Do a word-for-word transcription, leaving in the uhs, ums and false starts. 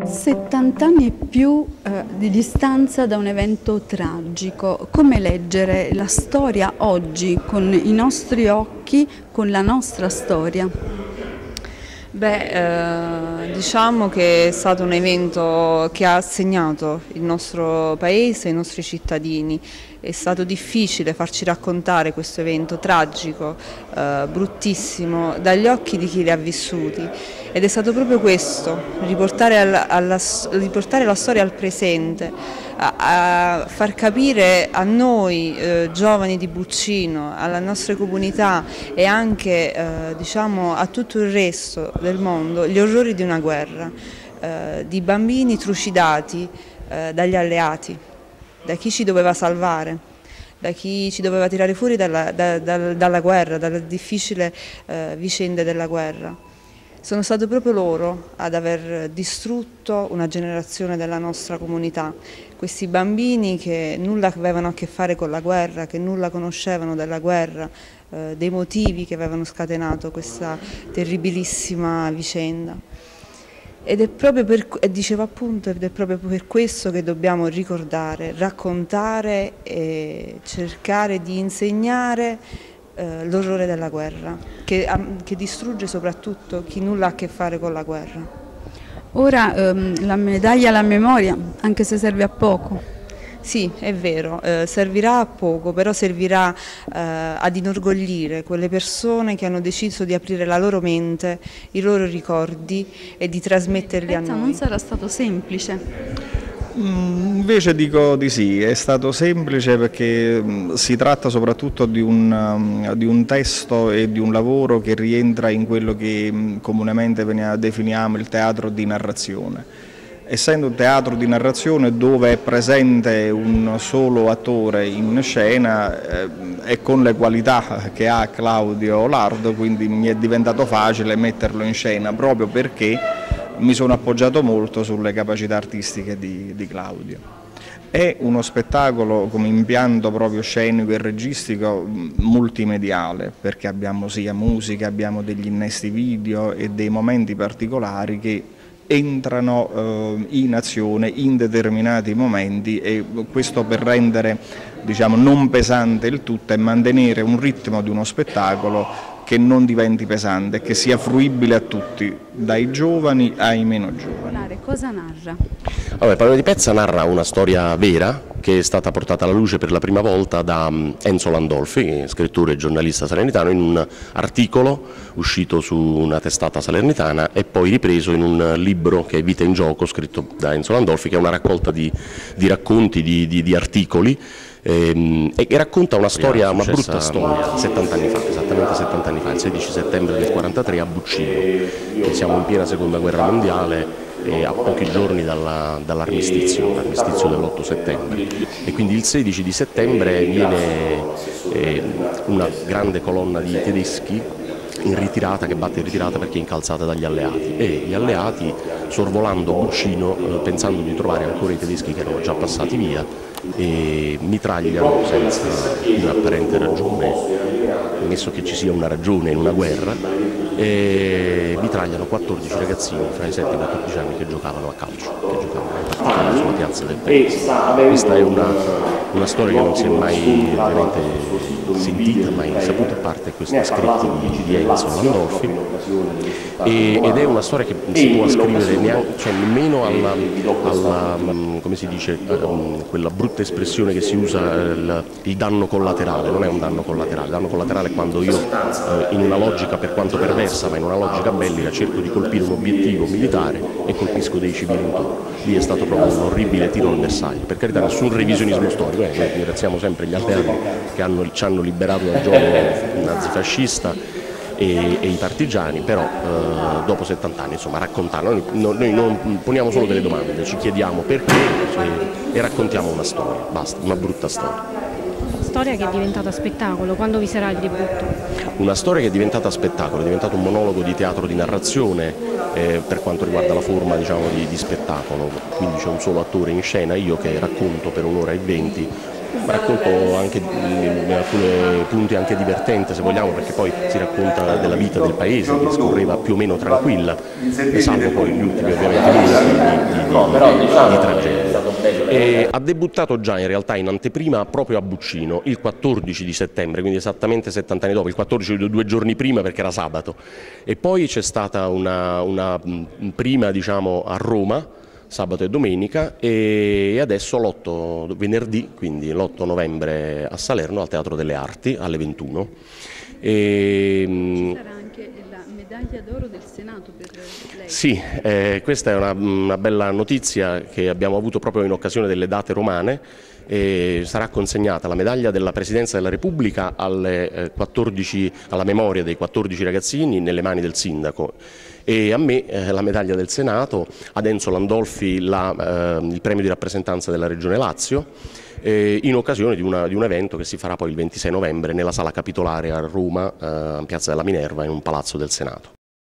settanta anni e più eh, di distanza da un evento tragico. Come leggere la storia oggi con i nostri occhi, con la nostra storia? Beh, eh, diciamo che è stato un evento che ha segnato il nostro paese, i nostri cittadini. È stato difficile farci raccontare questo evento tragico, eh, bruttissimo, dagli occhi di chi li ha vissuti. Ed è stato proprio questo, riportare, alla, alla, riportare la storia al presente, a, a far capire a noi eh, giovani di Buccino, alle nostre comunità e anche eh, diciamo, a tutto il resto del mondo gli orrori di una guerra, eh, di bambini trucidati eh, dagli alleati, da chi ci doveva salvare, da chi ci doveva tirare fuori dalla, da, da, dalla guerra, dalla difficile eh, vicenda della guerra. Sono stati proprio loro ad aver distrutto una generazione della nostra comunità, questi bambini che nulla avevano a che fare con la guerra, che nulla conoscevano della guerra, eh, dei motivi che avevano scatenato questa terribilissima vicenda. Ed è proprio per, e dicevo appunto, ed è proprio per questo che dobbiamo ricordare, raccontare e cercare di insegnare eh, l'orrore della guerra, che, che distrugge soprattutto chi nulla ha a che fare con la guerra. Ora ehm, la medaglia alla memoria, anche se serve a poco. Sì, è vero, eh, servirà a poco, però servirà eh, ad inorgoglire quelle persone che hanno deciso di aprire la loro mente, i loro ricordi e di trasmetterli a noi. Non sarà stato semplice. Mm, invece dico di sì, è stato semplice perché mm, si tratta soprattutto di un, um, di un testo e di un lavoro che rientra in quello che mm, comunemente definiamo il teatro di narrazione. Essendo un teatro di narrazione dove è presente un solo attore in scena eh, e con le qualità che ha Claudio Lardo, quindi mi è diventato facile metterlo in scena proprio perché mi sono appoggiato molto sulle capacità artistiche di, di Claudio. È uno spettacolo come impianto proprio scenico e registico multimediale, perché abbiamo sia musica, abbiamo degli innesti video e dei momenti particolari che entrano eh, in azione in determinati momenti, e questo per rendere diciamo, non pesante il tutto e mantenere un ritmo di uno spettacolo che non diventi pesante, che sia fruibile a tutti, dai giovani ai meno giovani. Cosa narra? Allora, il Padrone di Pezza narra una storia vera che è stata portata alla luce per la prima volta da Enzo Landolfi, scrittore e giornalista salernitano, in un articolo uscito su una testata salernitana e poi ripreso in un libro che è Vita in gioco, scritto da Enzo Landolfi, che è una raccolta di, di racconti, di, di, di articoli, ehm, e che racconta una storia, una brutta storia, settanta anni fa, esattamente settanta anni fa, il sedici settembre del quarantatré a Buccino, che siamo in piena seconda guerra mondiale, e a pochi giorni dall'armistizio, l'armistizio dell'otto settembre, e quindi il sedici di settembre viene eh, una grande colonna di tedeschi in ritirata, che batte in ritirata perché è incalzata dagli alleati, e gli alleati, sorvolando Buccino, eh, pensando di trovare ancora i tedeschi che erano già passati via, e mitragliano senza un'apparente ragione, ammesso che ci sia una ragione in una guerra, e mitragliano quattordici ragazzini fra i sette e i quattordici anni che giocavano a calcio, che giocavano in particolare sulla piazza del paese. Questa è una, una storia che non si è mai veramente sentita, mai saputa, a parte questi scritti di, di Enzo Landolfi, e, ed è una storia che non si può ascrivere neanche, cioè nemmeno alla, alla, come si dice, quella brutta espressione che si usa, il, il danno collaterale. Non è un danno collaterale, il danno collaterale è quando io eh, in una logica per quanto perversa, ma in una logica bellica, cerco di colpire un obiettivo militare e colpisco dei civili intorno. Lì è stato proprio un orribile tiro al bersaglio. Per carità, nessun revisionismo storico, eh, noi ringraziamo sempre gli alleati che hanno, ci hanno liberato dal gioco nazifascista e, e i partigiani, però eh, dopo settanta anni, insomma, raccontarlo, noi, no, noi non poniamo solo delle domande, ci chiediamo perché e, e raccontiamo una storia, basta, una brutta storia. Storia che è diventata spettacolo, quando vi sarà il debutto? Una storia che è diventata spettacolo, è diventato un monologo di teatro di narrazione eh, per quanto riguarda la forma, diciamo, di, di spettacolo, quindi c'è un solo attore in scena, io che racconto per un'ora e venti Racconto anche in alcuni punti anche divertente, se vogliamo, perché poi si racconta della vita del paese che scorreva più o meno tranquilla, salvo poi gli ultimi ovviamente mesi di, di, di, di tragedia. E ha debuttato già in realtà in anteprima proprio a Buccino il quattordici di settembre, quindi esattamente settanta anni dopo, il quattordici due giorni prima perché era sabato, e poi c'è stata una, una prima diciamo a Roma, sabato e domenica, e adesso l'otto venerdì, quindi l'otto novembre a Salerno al Teatro delle Arti alle ventuno. E, ci sarà anche la medaglia d'oro del Senato per lei. Sì, eh, questa è una, una bella notizia che abbiamo avuto proprio in occasione delle date romane. E sarà consegnata la medaglia della Presidenza della Repubblica alle, eh, quattordici, alla memoria dei quattordici ragazzini nelle mani del sindaco, e a me eh, la medaglia del Senato, ad Enzo Landolfi la, eh, il premio di rappresentanza della Regione Lazio, eh, in occasione di, una, di un evento che si farà poi il ventisei novembre nella Sala Capitolare a Roma, eh, in Piazza della Minerva, in un palazzo del Senato.